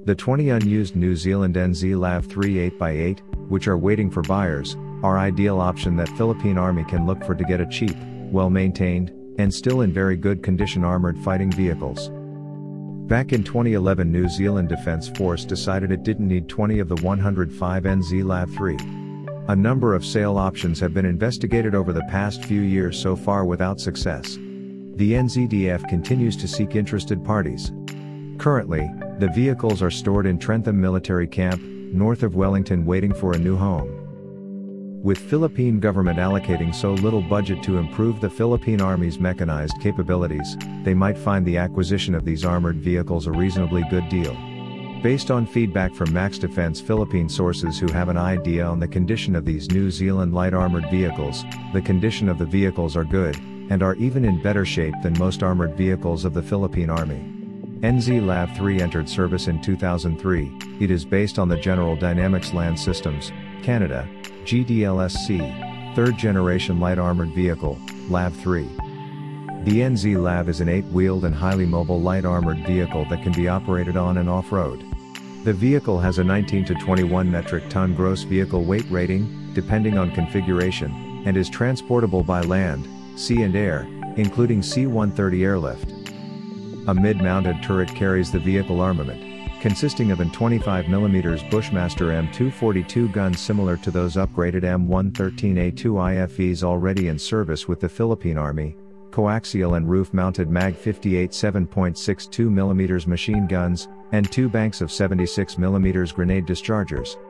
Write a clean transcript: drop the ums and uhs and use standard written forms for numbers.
The 20 unused New Zealand NZ LAV-3 8x8, which are waiting for buyers, are ideal option that Philippine Army can look for to get a cheap, well-maintained, and still in very good condition armored fighting vehicles. Back in 2011, New Zealand Defence Force decided it didn't need 20 of the 105 NZ LAV-3. A number of sale options have been investigated over the past few years, so far without success. The NZDF continues to seek interested parties. Currently, the vehicles are stored in Trentham Military Camp, north of Wellington, waiting for a new home. With Philippine government allocating so little budget to improve the Philippine Army's mechanized capabilities, they might find the acquisition of these armored vehicles a reasonably good deal. Based on feedback from Max Defence Philippine sources who have an idea on the condition of these New Zealand light armored vehicles, the condition of the vehicles are good, and are even in better shape than most armored vehicles of the Philippine Army. NZ LAV-3 entered service in 2003, it is based on the General Dynamics Land Systems, Canada, GDLSC, third-generation light armored vehicle, LAV-3. The NZ LAV is an 8-wheeled and highly mobile light armored vehicle that can be operated on and off-road. The vehicle has a 19 to 21 metric ton gross vehicle weight rating, depending on configuration, and is transportable by land, sea and air, including C-130 airlift. A mid-mounted turret carries the vehicle armament, consisting of an 25mm Bushmaster M242 gun similar to those upgraded M113A2 IFVs already in service with the Philippine Army, coaxial and roof-mounted MAG 58 7.62mm machine guns, and 2 banks of 76mm grenade dischargers.